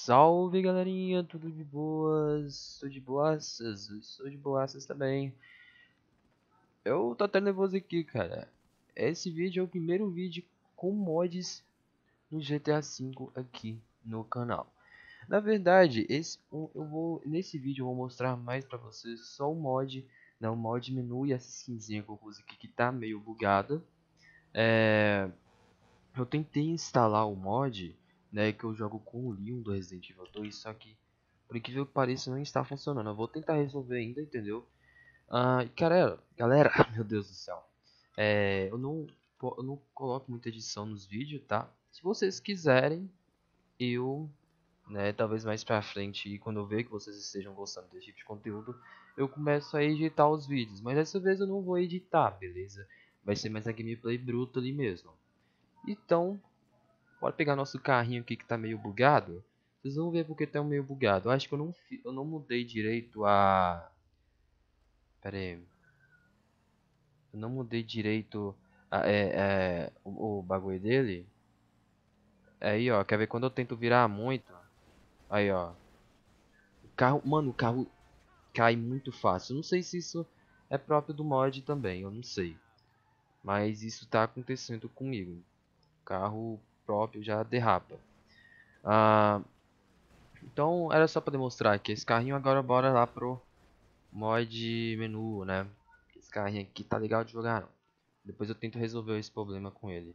Salve galerinha, tudo de boas? Estou de boaças, estou de boaças também. Eu tô até nervoso aqui, cara. Esse vídeo é o primeiro vídeo com mods no GTA V aqui no canal. Na verdade, nesse vídeo eu vou mostrar mais pra vocês só o mod, né, o mod menu e essa skinzinha que eu pus aqui que tá meio bugada. Eu tentei instalar o mod, né, que eu jogo com o Leon do Resident Evil 2, só que por incrível que pareça não está funcionando. Eu vou tentar resolver ainda, entendeu? Galera, meu Deus do céu. Eu não coloco muita edição nos vídeos, tá? Se vocês quiserem, eu, né, talvez mais pra frente, quando eu ver que vocês estejam gostando desse tipo de conteúdo, eu começo a editar os vídeos. Mas dessa vez eu não vou editar, beleza? Vai ser mais a gameplay bruta ali mesmo. Então, bora pegar nosso carrinho aqui que tá meio bugado. Vocês vão ver porque tá meio bugado. Eu acho que eu não mudei direito a... Pera aí. Eu não mudei direito o bagulho dele. Aí, ó. Quer ver quando eu tento virar muito? Aí, ó. O carro cai muito fácil. Eu não sei se isso é próprio do mod também. Eu não sei. Mas isso tá acontecendo comigo. O carro próprio já derrapa. Ah, então, era só pra demonstrar que esse carrinho agora bora lá pro mod menu, né? Esse carrinho aqui tá legal de jogar, não. Depois eu tento resolver esse problema com ele.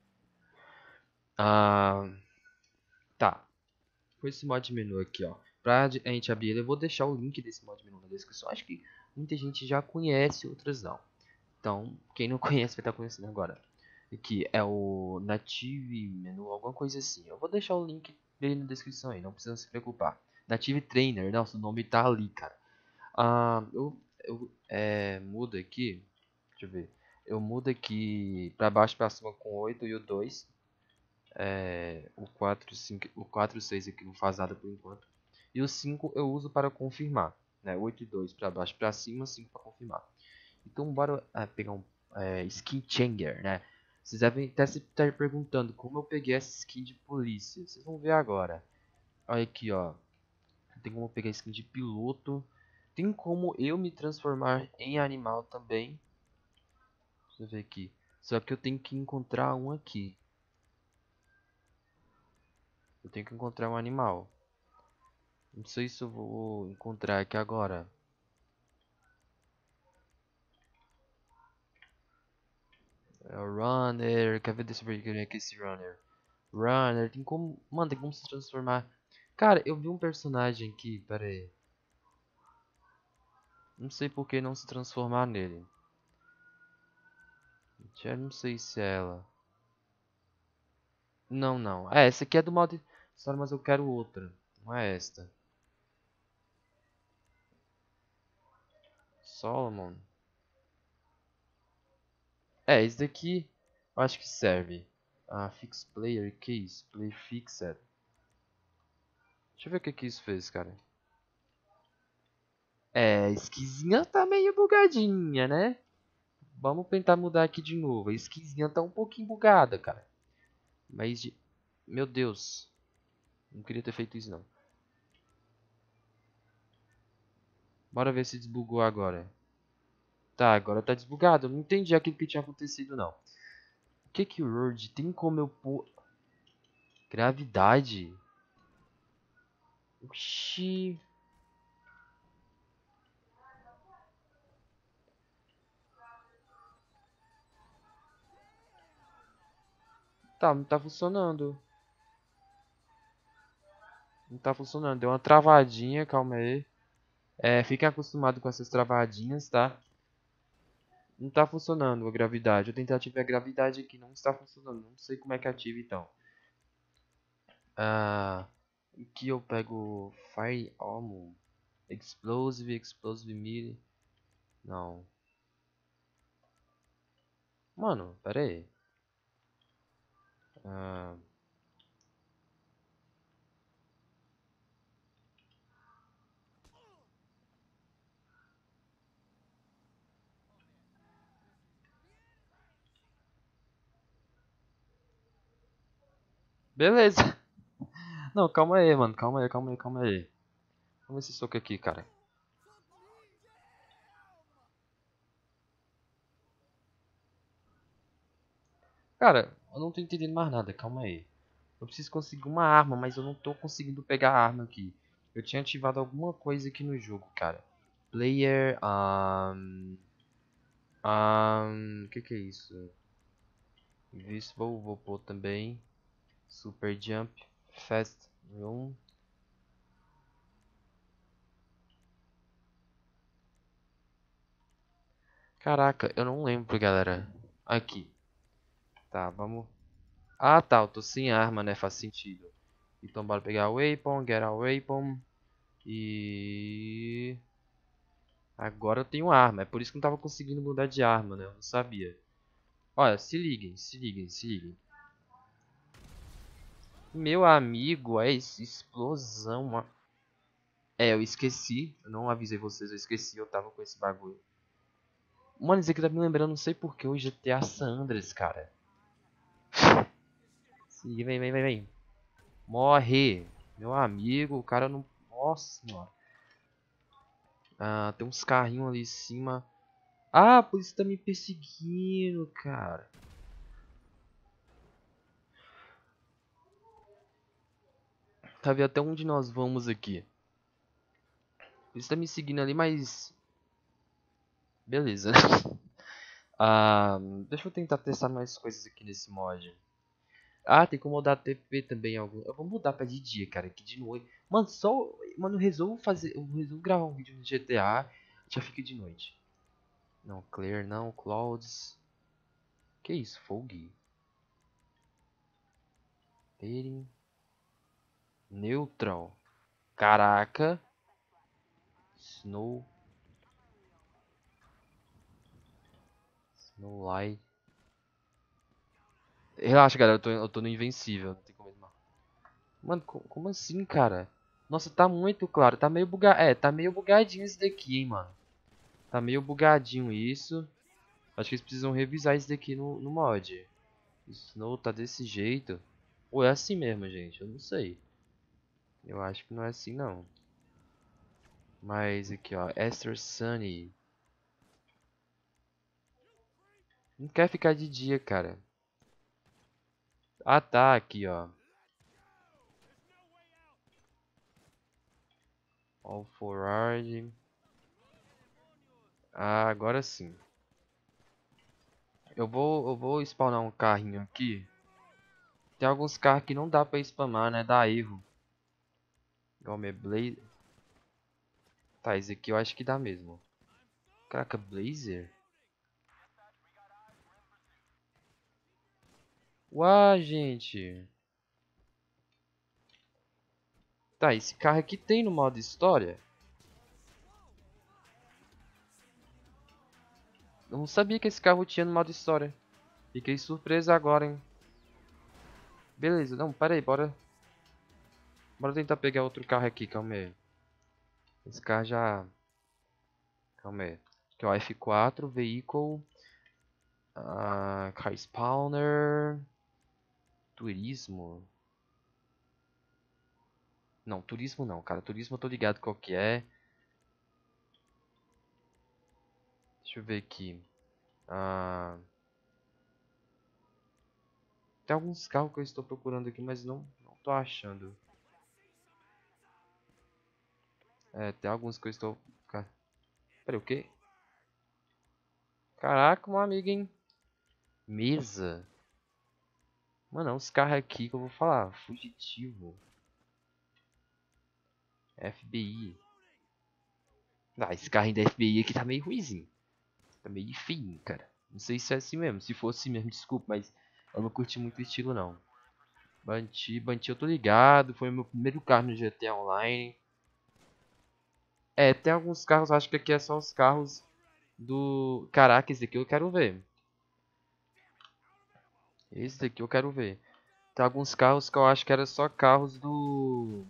Ah, tá. Com esse mod menu aqui, ó. Pra a gente abrir ele, eu vou deixar o link desse mod menu na descrição. Acho que muita gente já conhece, outras não. Então, quem não conhece vai estar conhecendo agora. Aqui é o Native Menu, alguma coisa assim. Eu vou deixar o link dele na descrição aí, não precisa se preocupar. Native Trainer, nossa, o nome tá ali, cara. Eu mudo aqui, deixa eu ver. Eu mudo aqui pra baixo pra cima com 8 e o 2. O 4, 5, o 4 e 6 aqui não faz nada por enquanto. E o 5 eu uso para confirmar, né? 8 e 2 para baixo para cima, 5 para confirmar. Então bora pegar um skin changer, né? Vocês devem até se estar perguntando como eu peguei essa skin de polícia. Vocês vão ver agora. Olha aqui, ó. Tem como pegar skin de piloto. Tem como eu me transformar em animal também. Deixa eu ver aqui. Só que eu tenho que encontrar um aqui. Eu tenho que encontrar um animal. Não sei se eu vou encontrar aqui agora. É o Runner. Quer ver desse ver aqui esse Runner? Runner. Tem como. Mano, tem como se transformar. Cara, eu vi um personagem aqui. Pera aí. Não sei por que não se transformar nele. Já não sei se é ela. Não, não. Essa aqui é do modo história, mas eu quero outra. Não é esta. Solomon. Esse daqui eu acho que serve. Fix player keys. Play fixed. Deixa eu ver o que isso fez, cara. A skinzinha tá meio bugadinha, né? Vamos tentar mudar aqui de novo. A skinzinha tá um pouquinho bugada, cara. Mas, meu Deus. Não queria ter feito isso, não. Bora ver se desbugou agora. Tá, agora tá desbugado. Eu não entendi aquilo que tinha acontecido, não. O que que o Road tem como eu pôr... Gravidade? Oxi. Tá, não tá funcionando. Não tá funcionando. Deu uma travadinha, calma aí. Fiquem acostumados com essas travadinhas, tá? Não tá funcionando a gravidade. Eu tentei ativar a gravidade aqui, não está funcionando. Não sei como é que ativa então. Aqui eu pego Fire Armor. Explosive Melee. Não. Mano, pera aí. Ah, beleza. Não, calma aí, mano. Calma aí, calma aí, calma aí. Vamos esse soco aqui, cara. Cara, eu não tô entendendo mais nada. Calma aí. Eu preciso conseguir uma arma, mas eu não tô conseguindo pegar a arma aqui. Eu tinha ativado alguma coisa aqui no jogo, cara. Player, que é isso? Invisible, vou pôr também. Super Jump, Fast Room. Caraca, eu não lembro, galera. Aqui. Tá, vamos. Ah, tá, eu tô sem arma, né? Faz sentido. Então bora pegar o Weapon, get a Weapon. E... Agora eu tenho arma. É por isso que eu não tava conseguindo mudar de arma, né? Eu não sabia. Olha, se liguem, se liguem, se liguem. Meu amigo, é explosão. É, eu esqueci. Eu não avisei vocês, eu esqueci. Eu tava com esse bagulho. Mano, isso aqui tá me lembrando, não sei porquê, o GTA San Andreas, cara. Se liga, vem, vem, vem, vem. Morre. Meu amigo, o cara não... Nossa senhora. Ah, tem uns carrinhos ali em cima. Ah, por isso tá me perseguindo, cara. Tá vendo até onde nós vamos aqui. Por isso tá me seguindo ali, mas... Beleza. Ah, deixa eu tentar testar mais coisas aqui nesse mod. Ah, tem como mudar TP também. Eu vou mudar pra de dia, cara. Que de noite. Mano, só. Mano, eu resolvo fazer. Eu resolvo gravar um vídeo no GTA. Já fica de noite. Não, Clear não. Clouds. Que isso? Fog. Dating. Neutral. Caraca. Snow. Snowlight. Relaxa, galera. Eu tô no Invencível. Não tem como não. Mano, como assim, cara? Nossa, tá muito claro. Tá meio bugado. É, tá meio bugadinho isso daqui, hein, mano. Tá meio bugadinho isso. Acho que eles precisam revisar isso daqui no mod. Snow tá desse jeito. Ou é assim mesmo, gente? Eu não sei. Eu acho que não é assim, não. Mas aqui, ó. Esther Sunny. Não quer ficar de dia, cara. Ah, tá. Aqui, ó. All forward. Ah, agora sim. Eu vou spawnar um carrinho aqui. Tem alguns carros que não dá pra spamar, né? Dá erro. Igual meu Blazer. Tá, esse aqui eu acho que dá mesmo. Caraca, Blazer? Uau, gente. Tá, esse carro aqui tem no modo história? Eu não sabia que esse carro tinha no modo história. Fiquei surpreso agora, hein. Beleza, não, pera aí, bora. Bora tentar pegar outro carro aqui, calma aí. Esse carro já... Calma aí. Aqui, ó, F4, Vehicle. Car Spawner. Turismo. Não, turismo não, cara. Turismo eu tô ligado qual que é. Deixa eu ver aqui. Ah, tem alguns carros que eu estou procurando aqui, mas não tô achando. É, tem alguns que eu estou... Pera, o quê? Caraca, uma amiga, hein? Mesa. Mano, é uns carros aqui que eu vou falar. Fugitivo. FBI. Ah, esse carrinho da FBI aqui tá meio ruizinho. Tá meio feinho, cara. Não sei se é assim mesmo. Se fosse assim mesmo, desculpa, mas eu não curti muito o estilo, não. Banti eu tô ligado. Foi o meu primeiro carro no GTA Online. É, tem alguns carros, acho que aqui é só os carros do... Caraca, esse daqui eu quero ver. Esse daqui eu quero ver. Tem alguns carros que eu acho que era só carros do...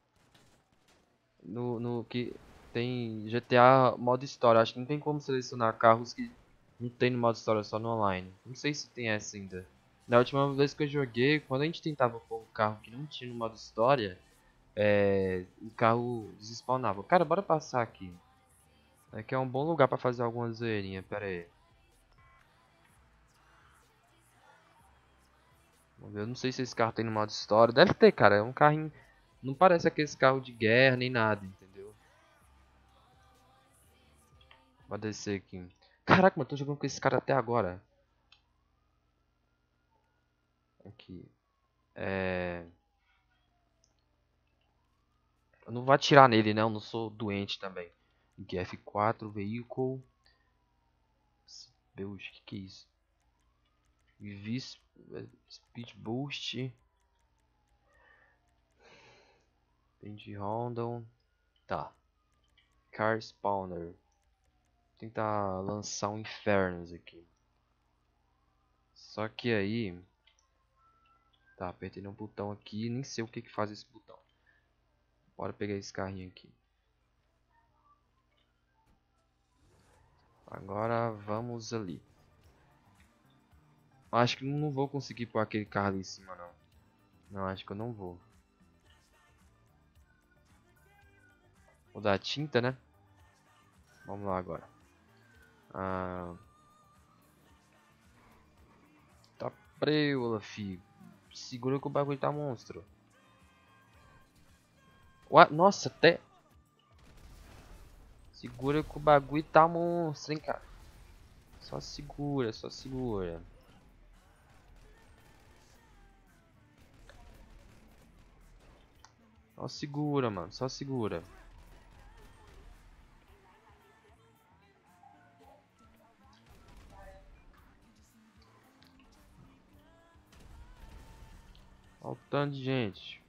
No que tem GTA modo história. Acho que não tem como selecionar carros que não tem no modo história, só no online. Não sei se tem essa ainda. Na última vez que eu joguei, quando a gente tentava pôr um carro que não tinha no modo história, o carro desespawnava. Cara, bora passar aqui. Aqui é um bom lugar pra fazer alguma zoeirinha, pera aí. Vamos ver, eu não sei se esse carro tem no modo história. Deve ter, cara. É um carrinho. Não parece aquele carro de guerra nem nada, entendeu? Vou descer aqui. Caraca, mano, tô jogando com esse cara até agora. Aqui. Eu não vou atirar nele, né? Eu não sou doente também. Aqui, F4, veículo. Deus, que é isso? Speed Boost. Pente Rondon. Tá. Car Spawner. Vou tentar lançar um Infernos aqui. Só que aí... Tá, apertei um botão aqui. Nem sei o que faz esse botão. Bora pegar esse carrinho aqui. Agora vamos ali. Acho que não vou conseguir pôr aquele carro ali em cima, não. Não, acho que eu não vou. Vou dar tinta, né? Vamos lá agora. Tá preula, filho. Segura que o bagulho tá monstro. Nossa, até... Segura que o bagulho tá monstro, hein, cara. Só segura, só segura. Só segura, mano. Só segura. Olha o tanto de gente.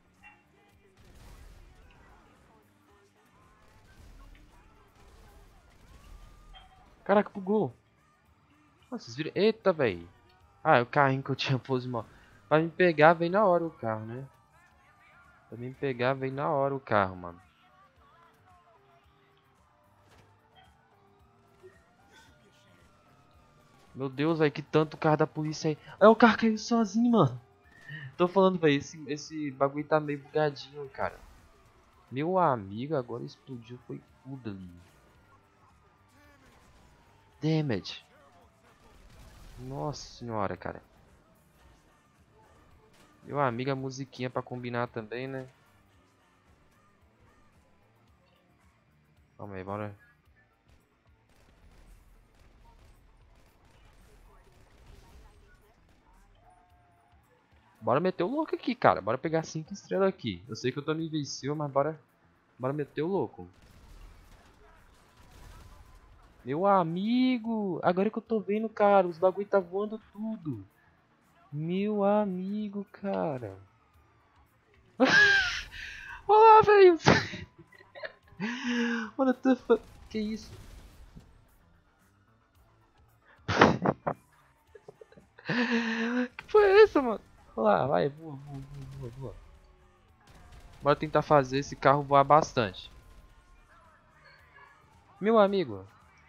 Caraca, bugou. Nossa, vocês viram? Eita, velho. Ah, é o carrinho que eu tinha pôs mal. Pra me pegar, vem na hora o carro, né? Pra me pegar, vem na hora o carro, mano. Meu Deus, velho, que tanto carro da polícia aí. É, o carro caiu sozinho, mano. Tô falando, velho, esse bagulho tá meio bugadinho, cara. Meu amigo, agora explodiu, foi tudo ali. Damage. Nossa senhora, cara. Meu amigo, a musiquinha pra combinar também, né? Calma aí, bora. Bora meter o louco aqui, cara. Bora pegar 5 estrelas aqui. Eu sei que eu tô no invencível, mas bora meter o louco. Meu amigo, agora que eu tô vendo, cara, os bagulho tá voando tudo. Meu amigo, cara. Olá, velho. Mano, que isso? Que foi essa, mano? Olha lá, vai, voa, voa, voa, voa, voa. Bora tentar fazer esse carro voar bastante. Meu amigo.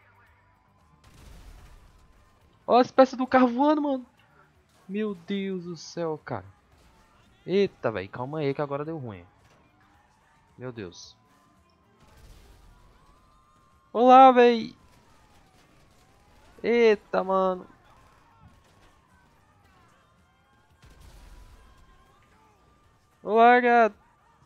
Olha as peças do carro voando, mano. Meu Deus do céu, cara. Eita, velho. Calma aí que agora deu ruim. Meu Deus. Olá, velho. Eita, mano. Olá, gato.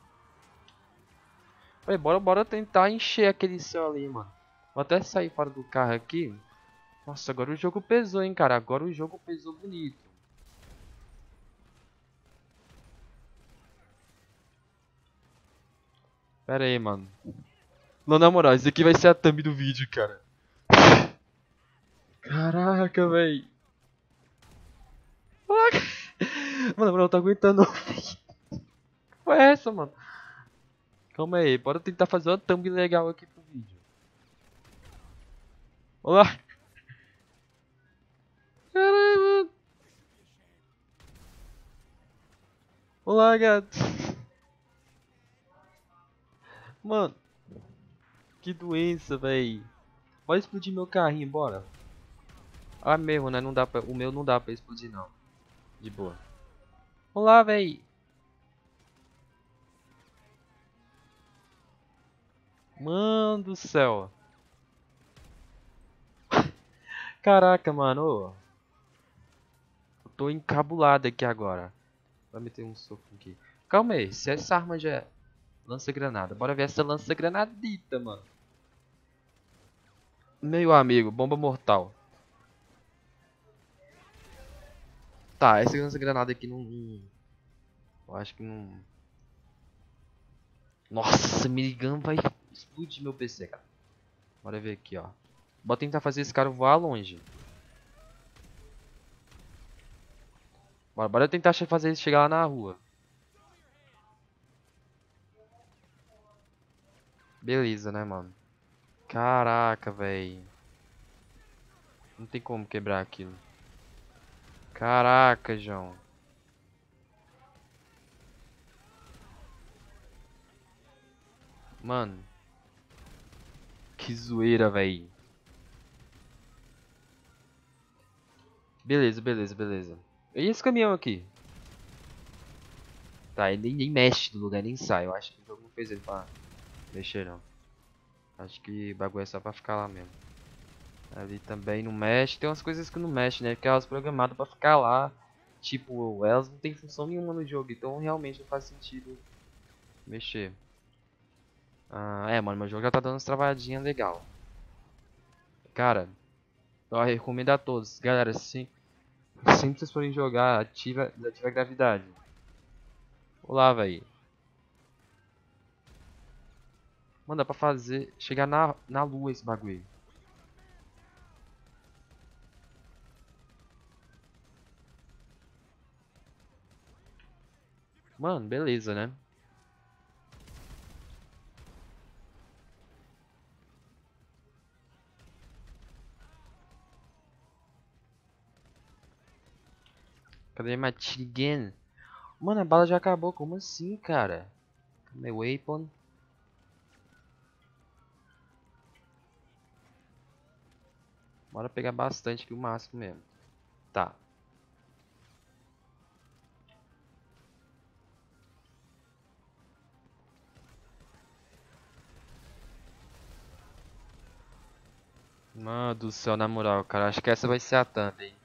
Olha, bora tentar encher aquele céu ali, mano. Vou até sair fora do carro aqui. Nossa, agora o jogo pesou, hein, cara. Agora o jogo pesou bonito. Pera aí, mano. Não, na moral, isso aqui vai ser a thumb do vídeo, cara. Caraca, véi. Mano, na moral, eu tô aguentando. Que foi essa, mano? Calma aí, bora tentar fazer uma thumb legal aqui pro vídeo. Olá. Caralho, mano. Olá, gato. Mano, que doença, véi. Pode explodir meu carrinho, bora. Ah, mesmo, né? Não dá pra, o meu não dá pra explodir, não. De boa. Olá, véi. Mano do céu. Caraca, mano. Ô, eu tô encabulado aqui agora. Vai meter um soco aqui. Calma aí, se essa arma já é lança-granada, bora ver essa lança-granadita, mano. Meu amigo, bomba mortal. Tá, essa lança-granada aqui não. Eu acho que não. Nossa, minigun vai explodir meu PC, cara. Bora ver aqui, ó. Bora tentar fazer esse cara voar longe. Bora tentar fazer ele chegar lá na rua. Beleza, né, mano? Caraca, velho. Não tem como quebrar aquilo. Caraca, João. Mano. Que zoeira, velho. Beleza, beleza, beleza. E esse caminhão aqui? Tá, ele nem mexe do lugar, nem sai. Eu acho que o jogo não fez ele pra mexer, não. Acho que o bagulho é só pra ficar lá mesmo. Ali também não mexe. Tem umas coisas que não mexem, né? Porque elas programadas pra ficar lá. Tipo, elas não tem função nenhuma no jogo. Então realmente não faz sentido mexer. Ah, é, mano, meu jogo já tá dando umas travadinhas legal. Cara, eu recomendo a todos. Galera, sempre que vocês forem jogar, desativa a gravidade. Olá, velho. Mano, dá pra fazer. Chegar na lua esse bagulho. Mano, beleza, né? Cadê my again? Mano, a bala já acabou. Como assim, cara? Cadê o weapon? Bora pegar bastante aqui, o máximo mesmo. Tá. Mano do céu, na moral, cara. Acho que essa vai ser a thumb, hein?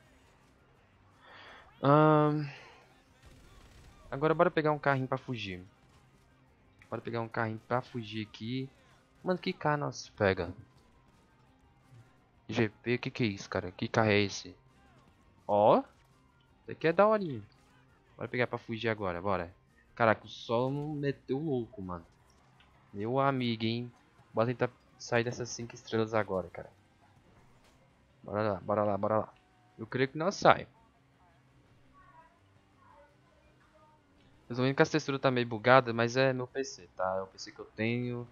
Agora bora pegar um carrinho pra fugir. Bora pegar um carrinho pra fugir aqui. Mano, que carro nós pega? GP, que é isso, cara? Que carro é esse? Ó, isso aqui é daorinha. Bora pegar pra fugir agora, bora. Caraca, o sol não meteu louco, mano. Meu amigo, hein? Bora tentar sair dessas 5 estrelas agora, cara. Bora lá, bora lá, bora lá. Eu creio que nós sai. Eu tô vendo que a textura tá meio bugada, mas é meu PC, tá? É o PC que eu tenho.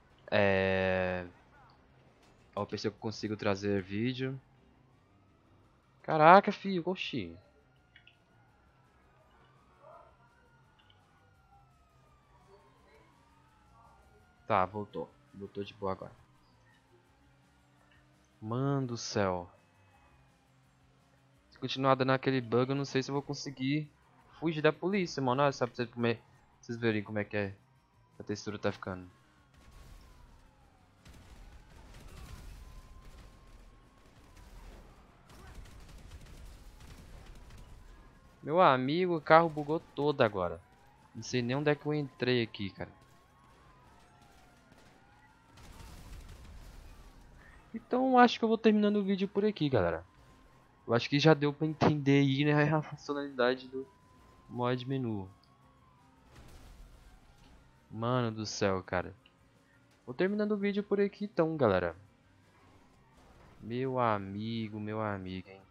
É o PC que eu consigo trazer vídeo. Caraca, filho, oxi. Tá, voltou. Voltou de boa agora. Mano do céu. Se continuar dando aquele bug, eu não sei se eu vou conseguir fugir da polícia, mano. Olha só pra vocês verem como é que é. A textura tá ficando. Meu amigo, o carro bugou todo agora. Não sei nem onde é que eu entrei aqui, cara. Então acho que eu vou terminando o vídeo por aqui, galera. Eu acho que já deu pra entender aí, né, a funcionalidade do mod menu. Mano do céu, cara. Vou terminando o vídeo por aqui então, galera. Meu amigo, hein.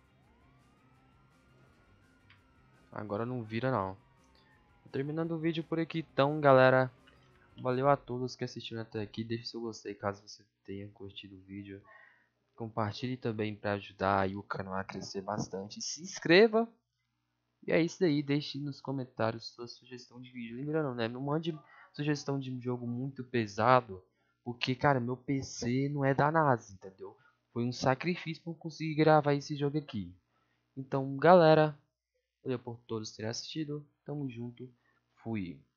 Agora não vira não. Vou terminando o vídeo por aqui então, galera. Valeu a todos que assistiram até aqui. Deixe seu gostei caso você tenha curtido o vídeo. Compartilhe também para ajudar aí o canal a crescer bastante. Se inscreva. E é isso daí. Deixe nos comentários sua sugestão de vídeo. Lembrando, né? Não mande sugestão de um jogo muito pesado. Porque, cara, meu PC não é da NASA, entendeu? Foi um sacrifício para conseguir gravar esse jogo aqui. Então, galera, Valeu por todos terem assistido. Tamo junto. Fui.